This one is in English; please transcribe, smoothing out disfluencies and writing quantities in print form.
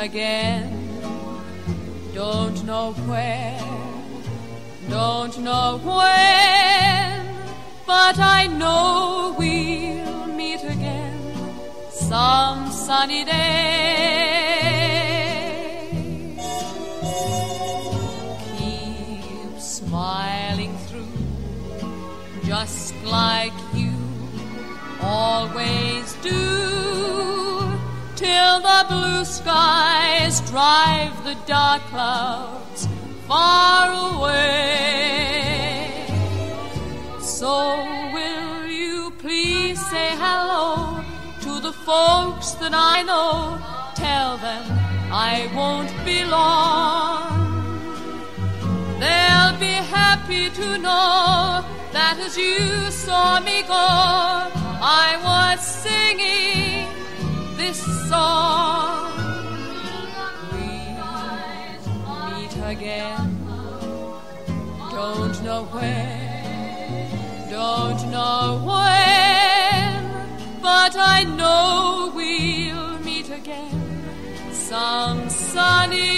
again. Don't know where, don't know when, but I know we'll meet again some sunny day. Keep smiling through, just like you always do, till the blue skies drive the dark clouds far away. So will you please say hello to the folks that I know? Tell them I won't be long. They'll be happy to know that as you saw me go, I was singing this song. We'll meet again. Don't know where, don't know when, but I know we'll meet again some sunny